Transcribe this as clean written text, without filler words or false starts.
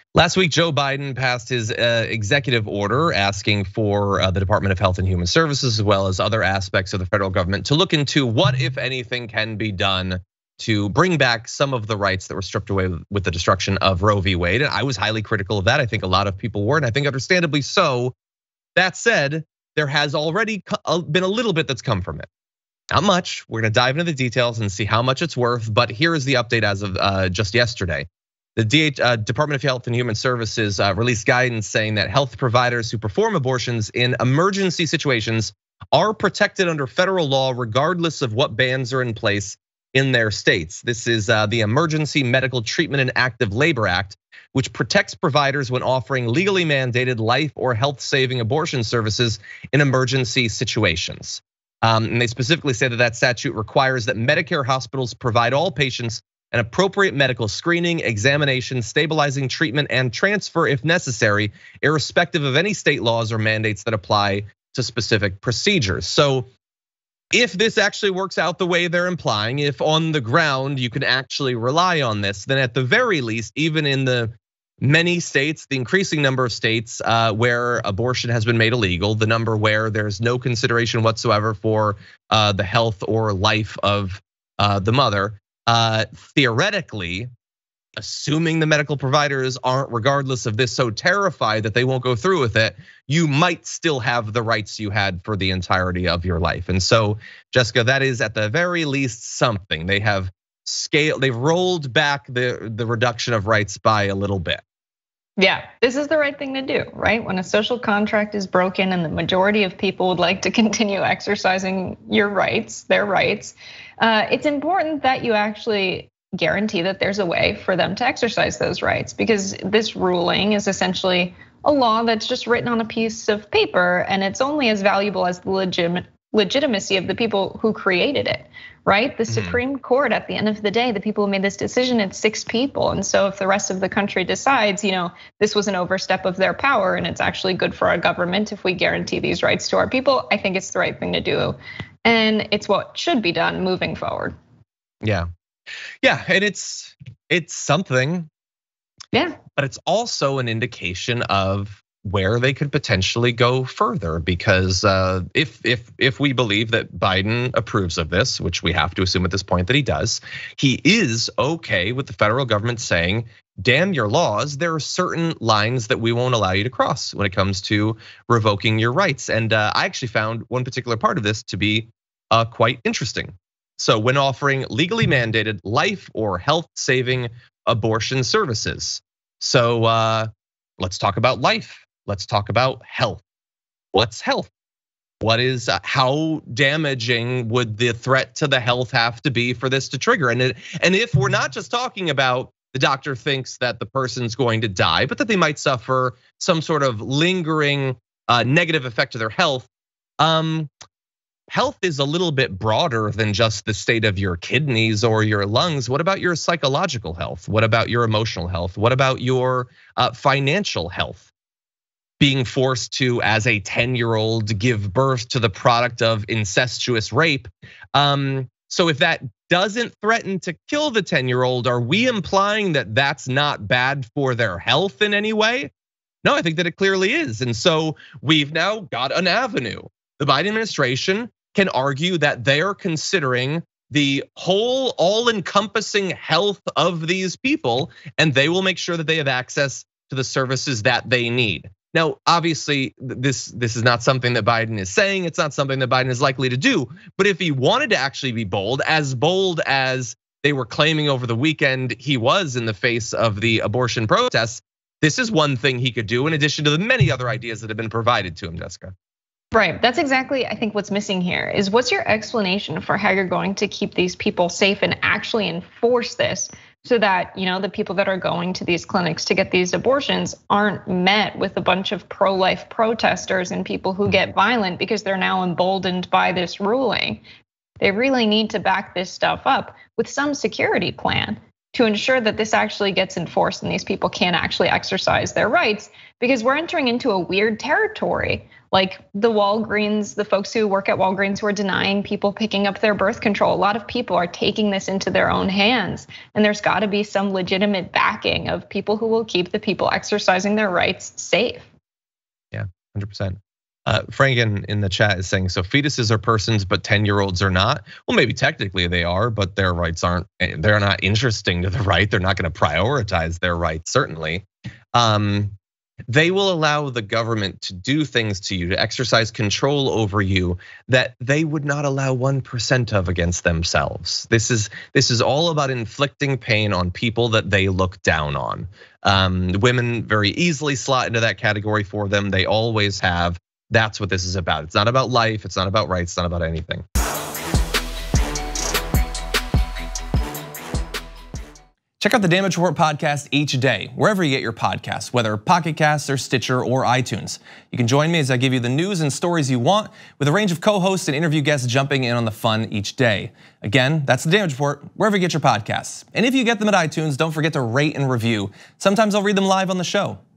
Last week, Joe Biden passed his executive order asking for the Department of Health and Human Services, as well as other aspects of the federal government, to look into what, if anything, can be done to bring back some of the rights that were stripped away with the destruction of Roe v. Wade. And I was highly critical of that. I think a lot of people were, and I think understandably so. That said, there has already been a little bit that's come from it. Not much. We're gonna dive into the details and see how much it's worth, but here is the update as of just yesterday. The Department of Health and Human Services released guidance saying that health providers who perform abortions in emergency situations are protected under federal law regardless of what bans are in place in their states. This is the Emergency Medical Treatment and Active Labor Act, which protects providers when offering legally mandated life or health-saving abortion services in emergency situations. And they specifically say that that statute requires that Medicare hospitals provide all patients an appropriate medical screening, examination, stabilizing treatment, and transfer if necessary, irrespective of any state laws or mandates that apply to specific procedures. So if this actually works out the way they're implying, if on the ground you can actually rely on this, then at the very least, even in the many states, the increasing number of states where abortion has been made illegal, the number where there's no consideration whatsoever for the health or life of the mother, theoretically, assuming the medical providers aren't, regardless of this, so terrified that they won't go through with it, you might still have the rights you had for the entirety of your life. And so, Jessica, that is at the very least something. They've rolled back the reduction of rights by a little bit. Yeah, this is the right thing to do, right? When a social contract is broken and the majority of people would like to continue exercising your rights, their rights, it's important that you actually guarantee that there's a way for them to exercise those rights, because this ruling is essentially a law that's just written on a piece of paper, and it's only as valuable as the legitimacy of the people who created it, right? The Supreme Court, at the end of the day, the people who made this decision, it's 6 people. And so if the rest of the country decides, this was an overstep of their power and it's actually good for our government if we guarantee these rights to our people, I think it's the right thing to do. And it's what should be done moving forward. Yeah, and it's something. Yeah. But it's also an indication of where they could potentially go further, because if we believe that Biden approves of this, which we have to assume at this point that he does, he is okay with the federal government saying, damn your laws, there are certain lines that we won't allow you to cross when it comes to revoking your rights. And I actually found one particular part of this to be quite interesting. So when offering legally mandated life or health-saving abortion services. So let's talk about life. Let's talk about health. What's health? What is, how damaging would the threat to the health have to be for this to trigger? And if we're not just talking about the doctor thinks that the person's going to die, but that they might suffer some sort of lingering negative effect to their health. Health is a little bit broader than just the state of your kidneys or your lungs. What about your psychological health? What about your emotional health? What about your financial health? Being forced to, as a 10-year-old, give birth to the product of incestuous rape. So if that doesn't threaten to kill the 10-year-old, are we implying that that's not bad for their health in any way? No, I think that it clearly is. And so we've now got an avenue. The Biden administration can argue that they are considering the whole all-encompassing health of these people, and they will make sure that they have access to the services that they need. Now, obviously, this is not something that Biden is saying. It's not something that Biden is likely to do. But if he wanted to actually be bold as they were claiming over the weekend he was in the face of the abortion protests, this is one thing he could do in addition to the many other ideas that have been provided to him, Jessica. Right, that's exactly, I think, what's missing here is what's your explanation for how you're going to keep these people safe and actually enforce this so that the people that are going to these clinics to get these abortions aren't met with a bunch of pro-life protesters and people who get violent because they're now emboldened by this ruling. They really need to back this stuff up with some security plan. to ensure that this actually gets enforced and these people can actually exercise their rights, because we're entering into a weird territory. Like the Walgreens, the folks who work at Walgreens who are denying people picking up their birth control. A lot of people are taking this into their own hands, and there's got to be some legitimate backing of people who will keep the people exercising their rights safe. Yeah, 100%. Franken in the chat is saying, so fetuses are persons, but 10-year-olds are not. Well, maybe technically they are, but their rights aren't, they're not interesting to the right. They're not gonna prioritize their rights, certainly. They will allow the government to do things to you, to exercise control over you that they would not allow 1% of against themselves. This is all about inflicting pain on people that they look down on. Women very easily slot into that category for them. They always have. That's what this is about. It's not about life. It's not about rights. It's not about anything. Check out the Damage Report podcast each day, wherever you get your podcasts, whether Pocket Casts or Stitcher or iTunes. You can join me as I give you the news and stories you want, with a range of co-hosts and interview guests jumping in on the fun each day. Again, that's the Damage Report, wherever you get your podcasts. And if you get them at iTunes, don't forget to rate and review. Sometimes I'll read them live on the show.